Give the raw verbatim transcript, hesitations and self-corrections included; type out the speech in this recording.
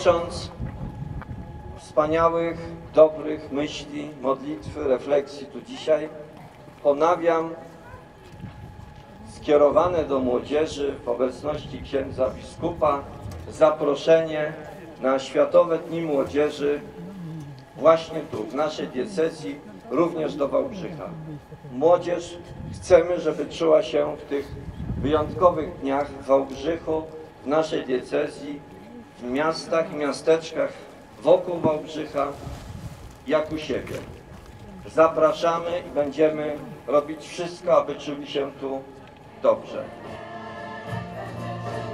życząc wspaniałych, dobrych myśli, modlitwy, refleksji tu dzisiaj, ponawiam skierowane do młodzieży w obecności księdza biskupa zaproszenie na Światowe Dni Młodzieży właśnie tu, w naszej diecezji, również do Wałbrzycha. Młodzież chcemy, żeby czuła się w tych wyjątkowych dniach w Wałbrzychu, w naszej diecezji, w miastach i miasteczkach wokół Wałbrzycha, jak u siebie. Zapraszamy i będziemy robić wszystko, aby czuli się tu dobrze.